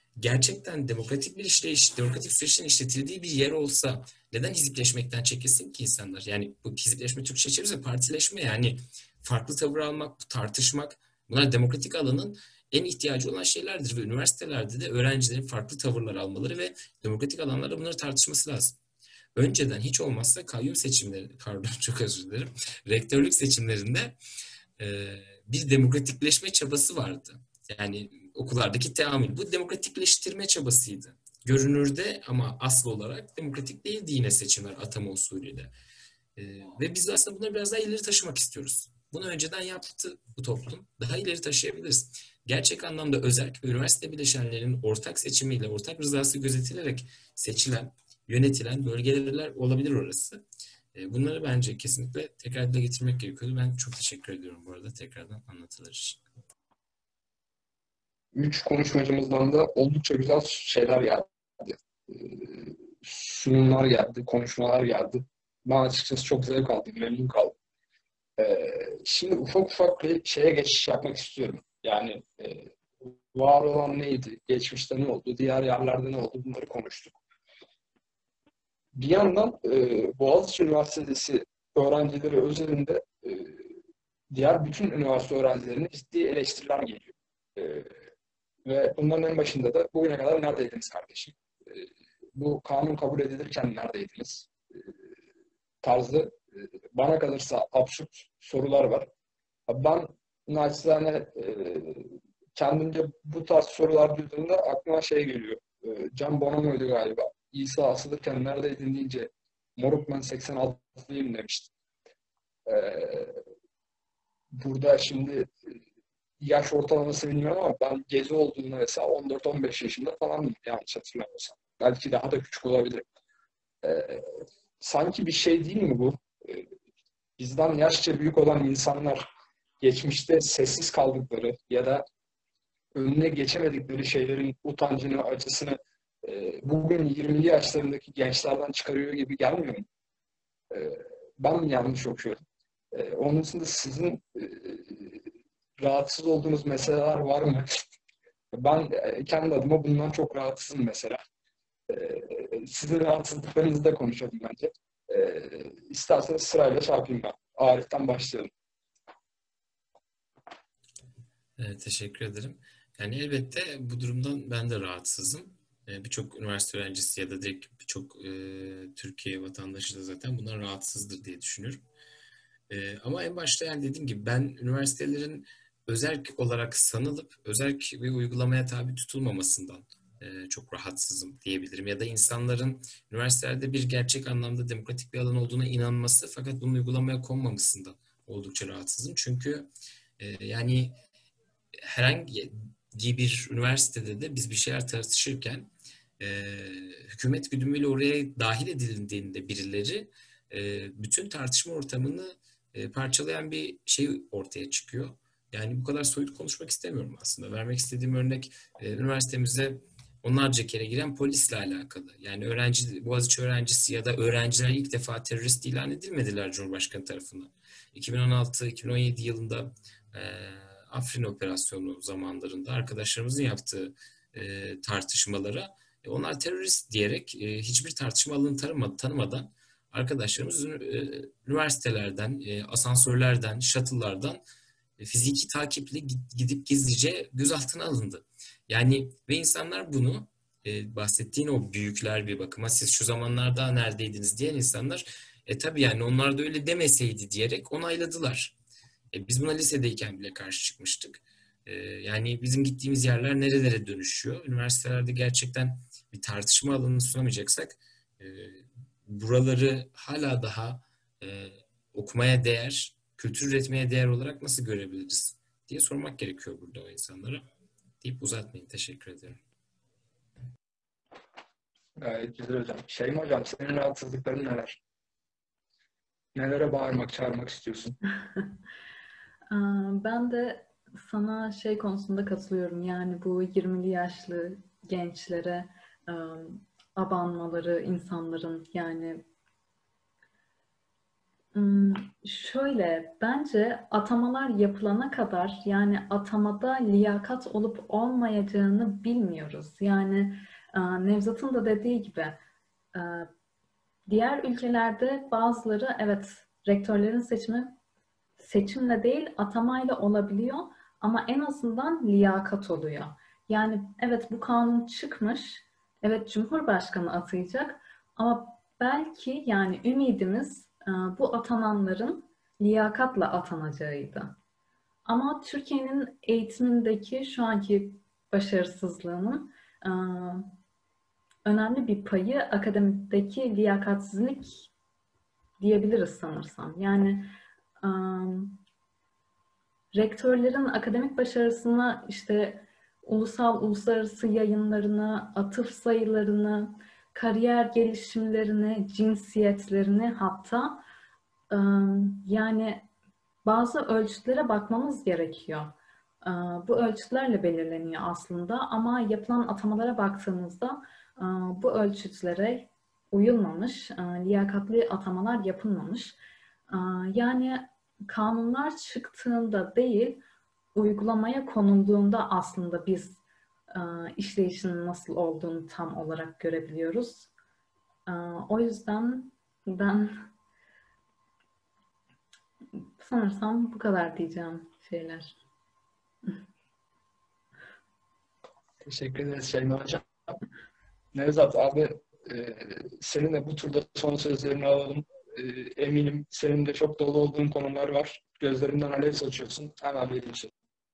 gerçekten demokratik bir işleyiş, demokratik süreçlerin işletildiği bir yer olsa neden hizipleşmekten çekinsin ki insanlar? Yani bu hizipleşme Türkçe çevirirse partileşme, yani farklı tavır almak, tartışmak, bunlar demokratik alanın en ihtiyacı olan şeylerdir ve üniversitelerde de öğrencilerin farklı tavırlar almaları ve demokratik alanlarda bunları tartışması lazım. Önceden hiç olmazsa kayyum seçimleri, pardon çok özür dilerim, rektörlük seçimlerinde e, bir demokratikleşme çabası vardı. Yani okullardaki teamül. Bu demokratikleştirme çabasıydı. Görünürde ama asıl olarak demokratik değildi yine seçimler atama usulüyle. E, ve biz aslında bunları biraz daha ileri taşımak istiyoruz. Bunu önceden yaptı bu toplum. Daha ileri taşıyabiliriz. Gerçek anlamda özerk ve üniversite bileşenlerinin ortak seçimiyle, ortak rızası gözetilerek seçilen, yönetilen bölgeler olabilir orası. Bunları bence kesinlikle tekrar dile getirmek gerekiyordu. Ben çok teşekkür ediyorum bu arada tekrardan anlatılar için.
Üç konuşmacımızdan da oldukça güzel şeyler geldi. Sunumlar geldi, konuşmalar geldi. Ben açıkçası çok zevk aldım, memnun kaldım. Şimdi ufak ufak bir şeye geçiş yapmak istiyorum. Yani var olan neydi, geçmişte ne oldu, diğer yerlerde ne oldu, bunları konuştuk. Bir yandan Boğaziçi Üniversitesi öğrencileri özelinde diğer bütün üniversite öğrencilerine ciddi eleştiriler geliyor. Ve bunların en başında da bugüne kadar neredeydiniz kardeşim? Bu kanun kabul edilirken neredeydiniz? Tarzı bana kalırsa absürt sorular var. Ben naçizane kendimce bu tarz sorular duyduğumda aklıma şey geliyor. Can Bonomo'ydu galiba. İsa asılırken neredeydin deyince moruk ben seksen altılıyım demişti. Burada şimdi yaş ortalaması bilmiyorum ama ben gezi olduğunda mesela on dört on beş yaşında falandım yanlış hatırlamıyorsam. Belki daha da küçük olabilirim. Ee, sanki bir şey değil mi bu? Ee, bizden yaşça büyük olan insanlar geçmişte sessiz kaldıkları ya da önüne geçemedikleri şeylerin utancını, acısını e, bugün yirmili yaşlarındaki gençlerden çıkarıyor gibi gelmiyor mu? Ee, ben mi yanlış okuyorum? Ee, onun dışında sizin e, rahatsız olduğunuz meseleler var mı? Ben e, kendi adıma bundan çok rahatsızım mesela. E, sizin rahatsızlıklarınızı da konuşalım bence. E, isterseniz sırayla şey yapayım ben. Arif'ten başlayalım.
Evet, teşekkür ederim. Yani elbette bu durumdan ben de rahatsızım. Birçok üniversite öğrencisi ya da direkt birçok e, Türkiye vatandaşı da zaten bundan rahatsızdır diye düşünüyorum. E, ama en başta yani dediğim gibi ben üniversitelerin özerk olarak sanılıp özerk bir uygulamaya tabi tutulmamasından e, çok rahatsızım diyebilirim. Ya da insanların üniversitelerde bir gerçek anlamda demokratik bir alan olduğuna inanması fakat bunun uygulamaya konmamasından oldukça rahatsızım. Çünkü e, yani herhangi bir üniversitede de biz bir şeyler tartışırken e, hükümet güdümüyle oraya dahil edildiğinde birileri e, bütün tartışma ortamını e, parçalayan bir şey ortaya çıkıyor. Yani bu kadar soyut konuşmak istemiyorum aslında. Vermek istediğim örnek e, üniversitemize onlarca kere giren polisle alakalı. Yani öğrenci, Boğaziçi öğrencisi ya da öğrenciler ilk defa terörist ilan edilmediler Cumhurbaşkanı tarafından. iki bin on altı iki bin on yedi yılında e, Afrin operasyonu zamanlarında arkadaşlarımızın yaptığı e, tartışmalara e, onlar terörist diyerek e, hiçbir tartışma alanı tanımadan, tanımadan arkadaşlarımız e, üniversitelerden, e, asansörlerden, shuttle'lardan e, fiziki takiple gidip gizlice gözaltına alındı. Yani ve insanlar bunu e, bahsettiğin o büyükler bir bakıma siz şu zamanlarda neredeydiniz diyen insanlar e tabii yani onlar da öyle demeseydi diyerek onayladılar. E, biz buna lisedeyken bile karşı çıkmıştık. E, yani bizim gittiğimiz yerler nerelere dönüşüyor? Üniversitelerde gerçekten bir tartışma alanı sunamayacaksak e, buraları hala daha e, okumaya değer, kültür üretmeye değer olarak nasıl görebiliriz diye sormak gerekiyor burada o insanlara. Deyip uzatmayın. Teşekkür ederim.
Gayet güzel hocam. Şeyma hocam, senin rahatsızlıkların neler? Nelere bağırmak, çağırmak istiyorsun?
Ben de sana şey konusunda katılıyorum. Yani bu yirmili yaşlı gençlere abanmaları insanların, yani Hmm, şöyle, bence atamalar yapılana kadar yani atamada liyakat olup olmayacağını bilmiyoruz. Yani e, Nevzat'ın da dediği gibi e, diğer ülkelerde bazıları evet rektörlerin seçimi seçimle değil atamayla olabiliyor ama en azından liyakat oluyor. Yani evet bu kanun çıkmış, evet Cumhurbaşkanı atayacak ama belki yani ümidimiz e, bu atananların liyakatla atanacağıydı. Ama Türkiye'nin eğitimindeki şu anki başarısızlığının e, önemli bir payı akademideki liyakatsizlik diyebiliriz sanırsam. Yani e, rektörlerin akademik başarısını işte ulusal uluslararası yayınlarını, atıf sayılarını, kariyer gelişimlerini, cinsiyetlerini hatta ıı, yani bazı ölçütlere bakmamız gerekiyor. Iı, Bu ölçütlerle belirleniyor aslında ama yapılan atamalara baktığımızda ıı, bu ölçütlere uyulmamış, ıı, liyakatli atamalar yapılmamış. Iı, Yani kanunlar çıktığında değil, uygulamaya konulduğunda aslında biz e, işleyişinin nasıl olduğunu tam olarak görebiliyoruz. E, O yüzden ben sanırsam bu kadar diyeceğim şeyler.
Teşekkür ederiz Şeyma Hocam. Nevzat abi, e, senin de bu turda son sözlerini alalım. E, eminim senin de çok dolu olduğun konular var. Gözlerinden alev saçıyorsun. Hemen vereyim seni.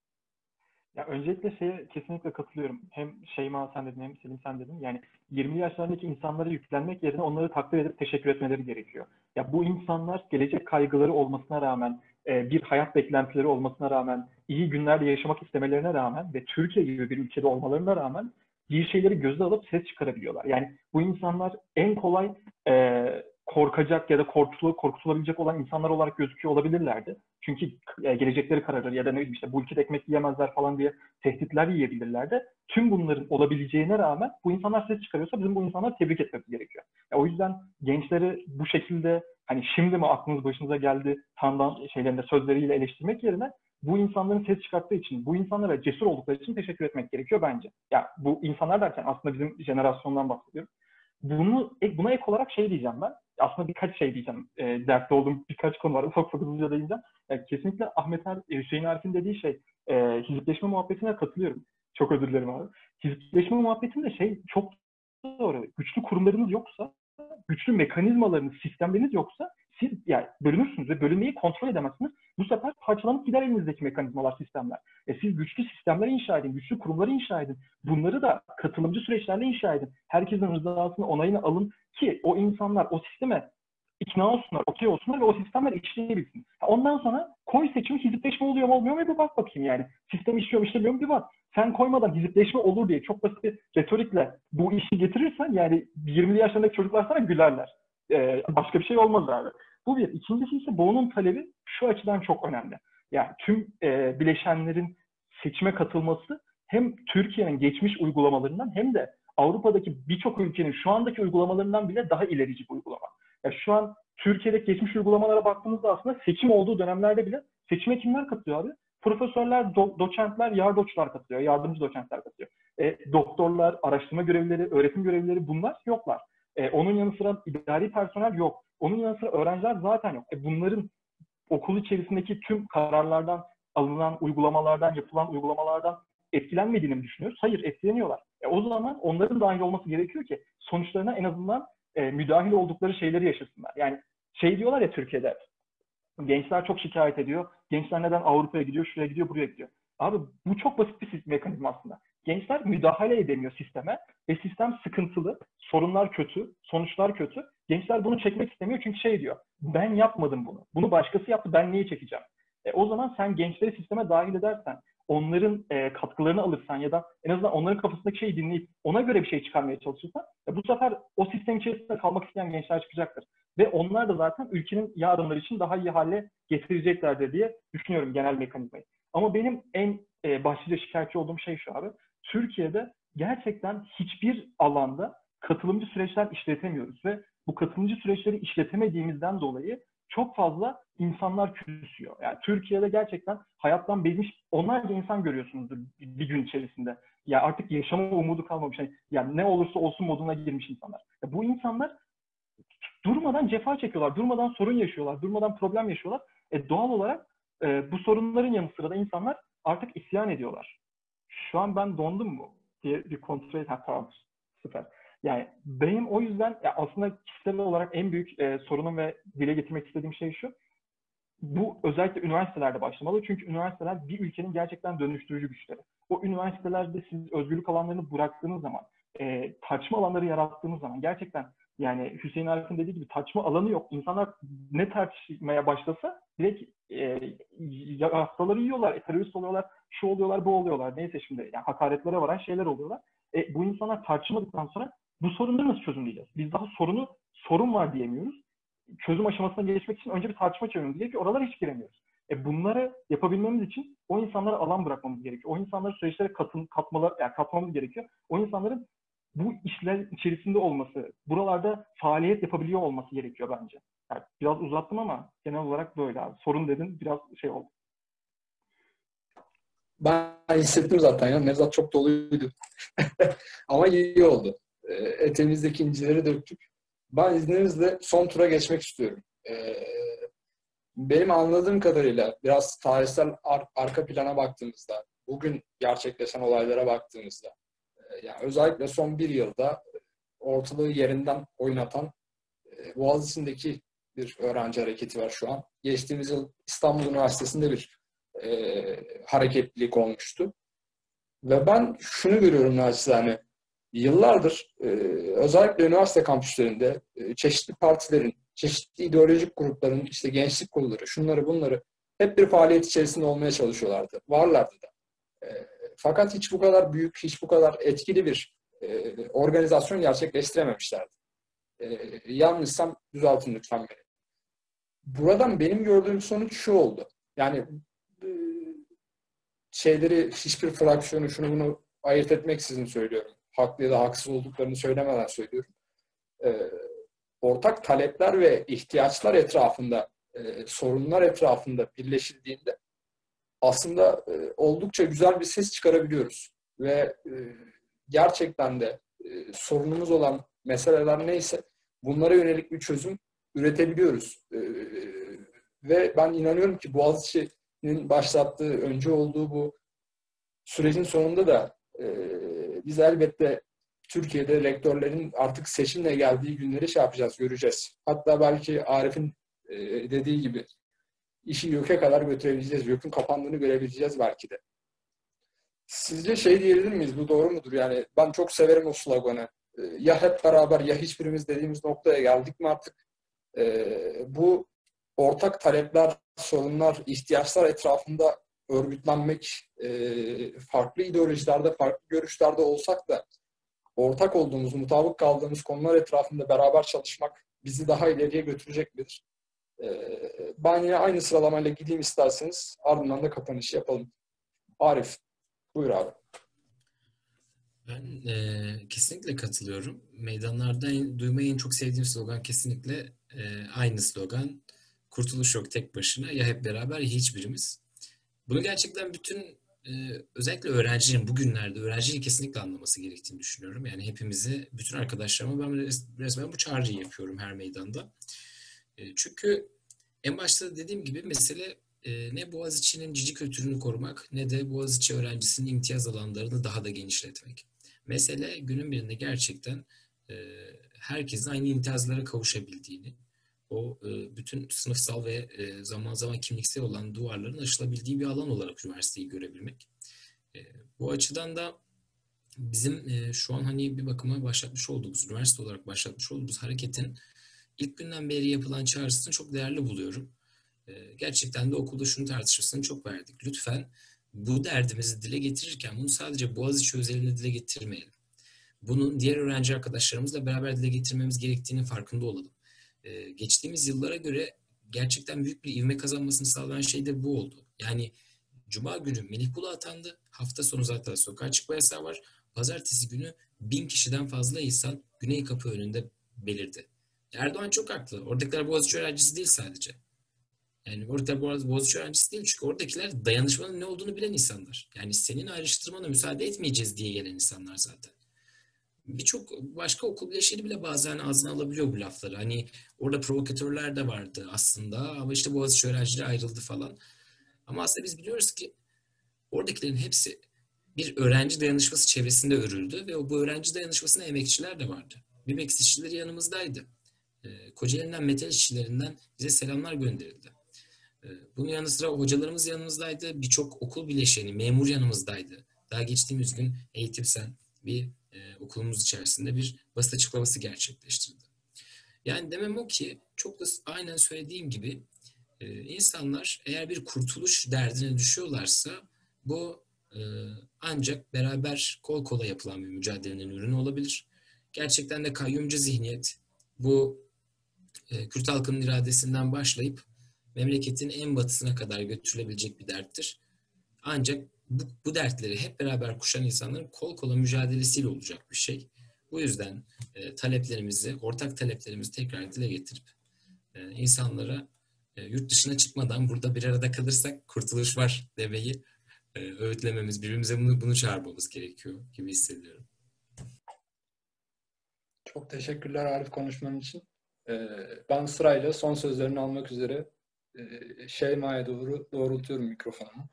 Ya öncelikle şeye kesinlikle katılıyorum. Hem Şeyma sen dedin hem Selim sen dedin. Yani yirmili yaşlarındaki insanlara yüklenmek yerine onları takdir edip teşekkür etmeleri gerekiyor. Ya bu insanlar gelecek kaygıları olmasına rağmen, e, bir hayat beklentileri olmasına rağmen, iyi günlerde yaşamak istemelerine rağmen ve Türkiye gibi bir ülkede olmalarına rağmen bir şeyleri göze alıp ses çıkarabiliyorlar. Yani bu insanlar en kolay e, korkacak ya da korkutula, korkutulabilecek olan insanlar olarak gözüküyor olabilirlerdi. Çünkü e, gelecekleri kararır ya da ne bileyim işte bu ülkede ekmek yiyemezler falan diye tehditler yiyebilirlerdi. Tüm bunların olabileceğine rağmen bu insanlar ses çıkarıyorsa bizim bu insanları tebrik etmemiz gerekiyor. Ya o yüzden gençleri bu şekilde hani şimdi mi aklınız başınıza geldi Tandan şeylerinde sözleriyle eleştirmek yerine bu insanların ses çıkarttığı için, bu insanlara cesur oldukları için teşekkür etmek gerekiyor bence. Ya bu insanlar derken aslında bizim jenerasyondan bahsediyorum. Bunu buna ek olarak şey diyeceğim ben. Aslında birkaç şey diyeceğim. E, dertte olduğum birkaç konu var. Ufak ufak hızlıca değineceğim. Yani kesinlikle Ahmet Er, Hüseyin Arif'in dediği şey, e, hizipleşme muhabbetine katılıyorum. Çok özür dilerim abi. Hizipleşme muhabbetinde şey çok doğru. Güçlü kurumlarınız yoksa, güçlü mekanizmalarınız, sistemleriniz yoksa siz yani bölünürsünüz ve bölünmeyi kontrol edemezsiniz. Bu sefer parçalanıp gider elinizdeki mekanizmalar, sistemler. E siz güçlü sistemler inşa edin, güçlü kurumları inşa edin. Bunları da katılımcı süreçlerle inşa edin. Herkesin rızasını, onayını alın ki o insanlar o sisteme ikna olsunlar, okey olsunlar ve o sistemler işleyebilsin. Ondan sonra koy seçimi hizipleşme oluyor mu olmuyor mu bir bak bakayım yani. Sistem işliyor mu işlemiyor mu bir bak. Sen koymadan hizipleşme olur diye çok basit bir retorikle bu işi getirirsen yani yirmili yaşlarındaki çocuklar sana gülerler. Ee, başka bir şey olmaz abi. Bu bir. İkincisi ise Boğ'un talebi şu açıdan çok önemli. Yani tüm e, bileşenlerin seçime katılması hem Türkiye'nin geçmiş uygulamalarından hem de Avrupa'daki birçok ülkenin şu andaki uygulamalarından bile daha ilerici bir uygulama. Ya şu an Türkiye'deki geçmiş uygulamalara baktığımızda aslında seçim olduğu dönemlerde bile seçime kimler katılıyor abi? Profesörler, do- doçentler, yardoçlar katılıyor, yardımcı doçentler katılıyor. E, doktorlar, araştırma görevlileri, öğretim görevlileri bunlar yoklar. E, onun yanı sıra idari personel yok. Onun yanı sıra öğrenciler zaten yok. E, bunların okul içerisindeki tüm kararlardan, alınan uygulamalardan, yapılan uygulamalardan etkilenmediğini mi düşünüyoruz? Hayır, etkileniyorlar. E, o zaman onların dahil olması gerekiyor ki sonuçlarına en azından e, müdahil oldukları şeyleri yaşasınlar. Yani şey diyorlar ya Türkiye'de, gençler çok şikayet ediyor. Gençler neden Avrupa'ya gidiyor, şuraya gidiyor, buraya gidiyor. Abi bu çok basit bir mekanizma aslında. Gençler müdahale edemiyor sisteme ve sistem sıkıntılı, sorunlar kötü, sonuçlar kötü. Gençler bunu çekmek istemiyor çünkü şey diyor, ben yapmadım bunu. Bunu başkası yaptı, ben niye çekeceğim? E, o zaman sen gençleri sisteme dahil edersen, onların e, katkılarını alırsan ya da en azından onların kafasındaki şeyi dinleyip ona göre bir şey çıkarmaya çalışırsan, e, bu sefer o sistem içerisinde kalmak isteyen gençler çıkacaktır. Ve onlar da zaten ülkenin yarınları için daha iyi hale getireceklerdir diye düşünüyorum genel mekanizmayı. Ama benim en e, başlıca şikayetçi olduğum şey şu abi. Türkiye'de gerçekten hiçbir alanda katılımcı süreçler işletemiyoruz ve bu katılımcı süreçleri işletemediğimizden dolayı çok fazla insanlar küsüyor. Yani Türkiye'de gerçekten hayattan bezmiş onlarca insan görüyorsunuzdur bir gün içerisinde. Ya artık yaşama umudu kalmamış. Yani, yani ne olursa olsun moduna girmiş insanlar. Ya bu insanlar durmadan cefa çekiyorlar, durmadan sorun yaşıyorlar, durmadan problem yaşıyorlar. E doğal olarak e, bu sorunların yanı sıra da insanlar artık isyan ediyorlar. Şu an ben dondum mu diye bir kontrol et. Ha, tamam, süper. Yani benim o yüzden ya aslında kişisel olarak en büyük e, sorunum ve dile getirmek istediğim şey şu. Bu özellikle üniversitelerde başlamalı. Çünkü üniversiteler bir ülkenin gerçekten dönüştürücü güçleri. O üniversitelerde siz özgürlük alanlarını bıraktığınız zaman, e, tartışma alanları yarattığınız zaman gerçekten yani Hüseyin Arif'in dediği gibi tartışma alanı yok. İnsanlar ne tartışmaya başlasa direkt e, hastaları yiyorlar, e, terörist oluyorlar, şu oluyorlar, bu oluyorlar. Neyse şimdi yani hakaretlere varan şeyler oluyorlar. E, bu insanlar tartışmadıktan sonra bu sorunları nasıl çözümleyeceğiz? Biz daha sorunu sorun var diyemiyoruz. Çözüm aşamasına geçmek için önce bir tartışma çözümümüz gerekiyor. Oralara hiç giremiyoruz. E bunları yapabilmemiz için o insanlara alan bırakmamız gerekiyor. O insanları süreçlere katın, katmalar, yani katmamız gerekiyor. O insanların bu işler içerisinde olması, buralarda faaliyet yapabiliyor olması gerekiyor bence. Yani biraz uzattım ama genel olarak böyle abi. Sorun dedin, biraz şey oldu.
Ben hissettim zaten ya. Nevzat çok doluydu. Ama iyi oldu. E, Eteğimizdeki incileri döktük. Ben izninizle son tura geçmek istiyorum. E, benim anladığım kadarıyla biraz tarihsel ar- arka plana baktığımızda, bugün gerçekleşen olaylara baktığımızda, e, yani özellikle son bir yılda ortalığı yerinden oynatan e, Boğaziçi'ndeki bir öğrenci hareketi var şu an. Geçtiğimiz yıl İstanbul Üniversitesi'nde bir e, hareketlilik olmuştu. Ve ben şunu görüyorum naçizane. Yıllardır e, özellikle üniversite kampüslerinde e, çeşitli partilerin, çeşitli ideolojik grupların, işte gençlik kolları, şunları bunları hep bir faaliyet içerisinde olmaya çalışıyorlardı. Varlardı da. E, fakat hiç bu kadar büyük, hiç bu kadar etkili bir e, organizasyon gerçekleştirememişlerdi. E, yanlışsam düzeltin lütfen beni. Buradan benim gördüğüm sonuç şu oldu. Yani e, şeyleri, hiçbir fraksiyonu, şunu bunu ayırt etmeksizin söylüyorum. Haklı ya da haksız olduklarını söylemeden söylüyorum. E, ortak talepler ve ihtiyaçlar etrafında, e, sorunlar etrafında birleşildiğinde aslında e, oldukça güzel bir ses çıkarabiliyoruz. Ve e, gerçekten de e, sorunumuz olan meseleler neyse bunlara yönelik bir çözüm üretebiliyoruz. E, ve ben inanıyorum ki Boğaziçi'nin başlattığı, önce olduğu bu sürecin sonunda da e, biz elbette Türkiye'de rektörlerin artık seçimle geldiği günleri şey yapacağız, göreceğiz. Hatta belki Arif'in e, dediği gibi işi YÖK'e kadar götürebileceğiz. YÖK'ün kapandığını görebileceğiz belki de. Sizce şey diyebilir miyiz? Bu doğru mudur? Yani ben çok severim o sloganı. E, ya hep beraber ya hiçbirimiz dediğimiz noktaya geldik mi artık? E, bu ortak talepler, sorunlar, ihtiyaçlar etrafında örgütlenmek, e, farklı ideolojilerde, farklı görüşlerde olsak da ortak olduğumuz, mutabık kaldığımız konular etrafında beraber çalışmak bizi daha ileriye götürecek midir? E, ben yine aynı sıralamayla gideyim isterseniz, ardından da kapanışı yapalım. Arif, buyur abi.
Ben e, kesinlikle katılıyorum. Meydanlarda en, duymayı en çok sevdiğim slogan kesinlikle e, aynı slogan. Kurtuluş yok tek başına, ya hep beraber ya hiçbirimiz. Bunu gerçekten bütün e, özellikle öğrencinin bugünlerde öğrencinin kesinlikle anlaması gerektiğini düşünüyorum. Yani hepimizi, bütün arkadaşlarıma ben res- resmen bu çağrıyı yapıyorum her meydanda. E, çünkü en başta da dediğim gibi mesele e, ne Boğaziçi'nin cici kültürünü korumak ne de Boğaziçi öğrencisinin imtiyaz alanlarını daha da genişletmek. Mesele günün birinde gerçekten e, herkesin aynı imtiyazlara kavuşabildiğini, o e, bütün sınıfsal ve e, zaman zaman kimliksel olan duvarların aşılabildiği bir alan olarak üniversiteyi görebilmek. E, bu açıdan da bizim e, şu an hani bir bakıma başlatmış olduğumuz, üniversite olarak başlatmış olduğumuz hareketin ilk günden beri yapılan çağrısını çok değerli buluyorum. E, gerçekten de okulda şunu tartışmasını çok verdik. Lütfen bu derdimizi dile getirirken bunu sadece Boğaziçi özelinde dile getirmeyelim. Bunun diğer öğrenci arkadaşlarımızla beraber dile getirmemiz gerektiğinin farkında olalım. Ee, geçtiğimiz yıllara göre gerçekten büyük bir ivme kazanmasını sağlayan şey de bu oldu. Yani Cuma günü Melih Bulu atandı. Hafta sonu zaten sokağa çıkma yasağı var. Pazartesi günü bin kişiden fazla insan Güney Kapı önünde belirdi. Erdoğan çok haklı. Oradakiler Boğaziçi öğrencisi değil sadece. Yani orada Boğaziçi öğrencisi değil, çünkü oradakiler dayanışmanın ne olduğunu bilen insanlar. Yani senin ayrıştırmana müsaade etmeyeceğiz diye gelen insanlar zaten. Birçok başka okul bileşeni bile bazen ağzına alabiliyor bu lafları. Hani orada provokatörler de vardı aslında ama işte Boğaziçi öğrencileri ayrıldı falan. Ama aslında biz biliyoruz ki oradakilerin hepsi bir öğrenci dayanışması çevresinde örüldü ve o bu öğrenci dayanışmasında emekçiler de vardı. BİMEX işçileri yanımızdaydı. E, Kocaeli'nden metal işçilerinden bize selamlar gönderildi. E, bunun yanı sıra hocalarımız yanımızdaydı. Birçok okul bileşeni, memur yanımızdaydı. Daha geçtiğimiz gün Eğitimsen bir e, okulumuz içerisinde bir basın açıklaması gerçekleştirdi. Yani demem o ki, çok da aynen söylediğim gibi e, insanlar eğer bir kurtuluş derdine düşüyorlarsa bu e, ancak beraber kol kola yapılan bir mücadelenin ürünü olabilir. Gerçekten de kayyumcu zihniyet bu e, Kürt halkının iradesinden başlayıp memleketin en batısına kadar götürülebilecek bir derttir. Ancak bu, bu dertleri hep beraber kuşan insanların kol kola mücadelesiyle olacak bir şey. Bu yüzden e, taleplerimizi, ortak taleplerimizi tekrar dile getirip e, insanlara e, yurt dışına çıkmadan burada bir arada kalırsak kurtuluş var demeyi e, öğütlememiz, birbirimize bunu, bunu çağırmamız gerekiyor gibi hissediyorum.
Çok teşekkürler Arif konuşmanın için. Ee, ben sırayla son sözlerini almak üzere e, Şeyma'ya doğru doğrultuyorum mikrofonumu.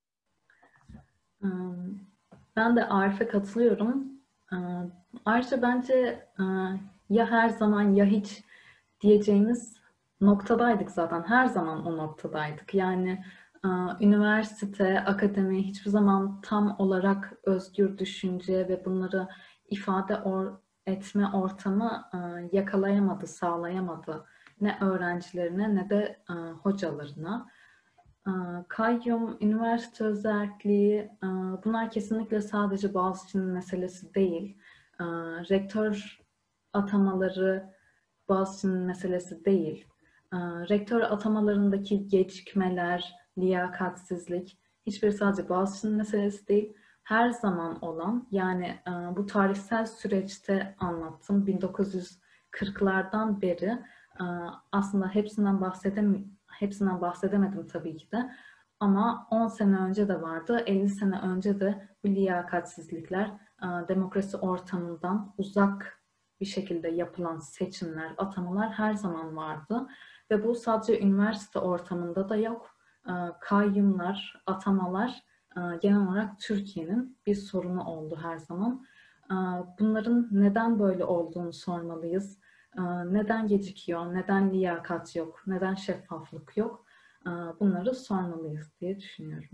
Ben de Arif'e katılıyorum. Ayrıca bence ya her zaman ya hiç diyeceğimiz noktadaydık zaten. Her zaman o noktadaydık. Yani üniversite, akademi hiçbir zaman tam olarak özgür düşünce ve bunları ifade or- etme ortamı yakalayamadı, sağlayamadı. Ne öğrencilerine ne de hocalarına. Kayyum, üniversite özelliği, bunlar kesinlikle sadece Boğaziçi'nin meselesi değil. Rektör atamaları Boğaziçi'nin meselesi değil. Rektör atamalarındaki gecikmeler, liyakatsizlik hiçbir sadece Boğaziçi'nin meselesi değil. Her zaman olan, yani bu tarihsel süreçte anlattım. bin dokuz yüz kırklardan beri aslında hepsinden bahsedemiyorum. Hepsinden bahsedemedim tabii ki de. Ama on sene önce de vardı, elli sene önce de bu liyakatsizlikler, demokrasi ortamından uzak bir şekilde yapılan seçimler, atamalar her zaman vardı. Ve bu sadece üniversite ortamında da yok. Kayyumlar, atamalar genel olarak Türkiye'nin bir sorunu oldu her zaman. Bunların neden böyle olduğunu sormalıyız. Neden gecikiyor, neden liyakat yok, neden şeffaflık yok, bunları sormalıyız diye düşünüyorum.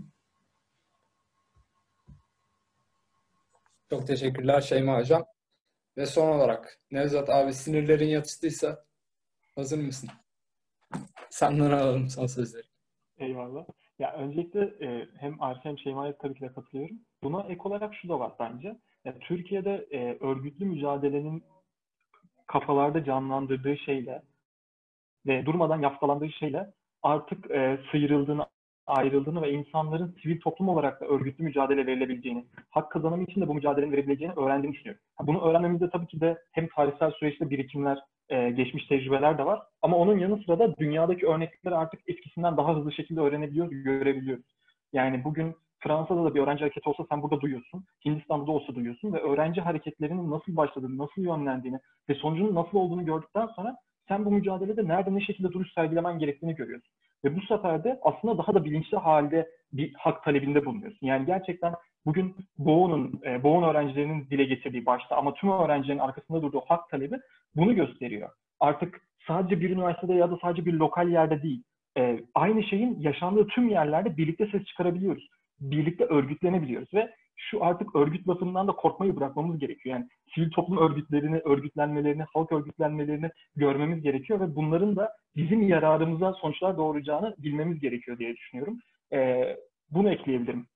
Çok teşekkürler Şeyma Hocam. Ve son olarak Nevzat abi, sinirlerin yatıştıysa hazır mısın? Senden alalım son sözleri.
Eyvallah. Ya öncelikle e, hem Arif hem Şeyma'ya tabii ki de katılıyorum. Buna ek olarak şu da var bence. Ya, Türkiye'de e, örgütlü mücadelenin kafalarda canlandırdığı şeyle ve durmadan yaftalandığı şeyle artık e, sıyrıldığını, ayrıldığını ve insanların sivil toplum olarak da örgütlü mücadele verilebileceğini, hak kazanımı için de bu mücadelenin verebileceğini öğrendiğini düşünüyorum. Bunu öğrenmemizde tabii ki de hem tarihsel süreçte birikimler, e, geçmiş tecrübeler de var. Ama onun yanı sıra da dünyadaki örnekleri artık eskisinden daha hızlı şekilde öğrenebiliyoruz, görebiliyoruz. Yani bugün Fransa'da da bir öğrenci hareketi olsa sen burada duyuyorsun. Hindistan'da da olsa duyuyorsun ve öğrenci hareketlerinin nasıl başladığını, nasıl yönlendiğini ve sonucunun nasıl olduğunu gördükten sonra sen bu mücadelede nerede ne şekilde duruş sergilemen gerektiğini görüyorsun. Ve bu sefer de aslında daha da bilinçli halde bir hak talebinde bulunuyorsun. Yani gerçekten bugün Boğu'nun, e, Boğun öğrencilerinin dile getirdiği başta ama tüm öğrencilerin arkasında durduğu hak talebi bunu gösteriyor. Artık sadece bir üniversitede ya da sadece bir lokal yerde değil, e, aynı şeyin yaşandığı tüm yerlerde birlikte ses çıkarabiliyoruz. Birlikte örgütlenebiliyoruz ve şu artık örgüt lafından da korkmayı bırakmamız gerekiyor. Yani sivil toplum örgütlerini, örgütlenmelerini, halk örgütlenmelerini görmemiz gerekiyor ve bunların da bizim yararımıza sonuçlar doğuracağını bilmemiz gerekiyor diye düşünüyorum. Ee, bunu ekleyebilirim.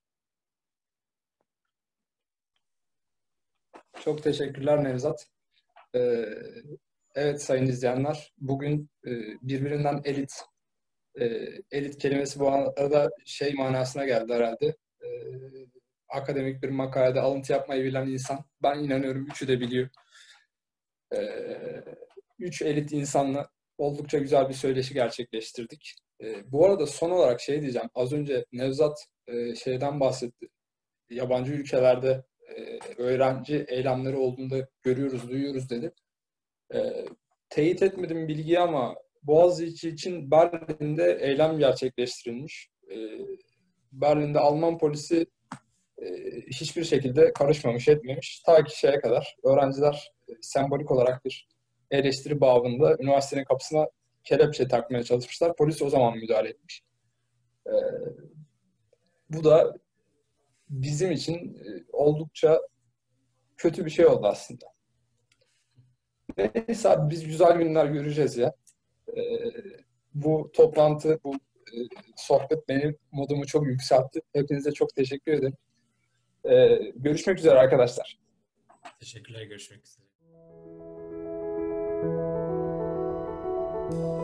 Çok teşekkürler Nevzat. Ee, evet sayın izleyenler, bugün e, birbirinden elit, e, elit kelimesi bu arada şey manasına geldi herhalde. E, akademik bir makalede alıntı yapmayı bilen insan. Ben inanıyorum üçü de biliyor. E, üç elit insanla oldukça güzel bir söyleşi gerçekleştirdik. E, bu arada son olarak şey diyeceğim. Az önce Nevzat e, şeyden bahsetti. Yabancı ülkelerde e, öğrenci eylemleri olduğunda görüyoruz, duyuyoruz dedi. E, teyit etmedim bilgiyi ama Boğaziçi için Berlin'de eylem gerçekleştirilmiş. E, Berlin'de Alman polisi e, hiçbir şekilde karışmamış, etmemiş. Ta ki şeye kadar öğrenciler e, sembolik olarak bir eleştiri babında üniversitenin kapısına kelepçe takmaya çalışmışlar. Polis o zaman müdahale etmiş. E, bu da bizim için e, oldukça kötü bir şey oldu aslında. Neyse abi, biz güzel günler göreceğiz ya. E, bu toplantı, bu e, sohbet benim modumu çok yükseltti. Hepinize çok teşekkür ederim. E, görüşmek üzere arkadaşlar.
Teşekkürler, görüşmek üzere.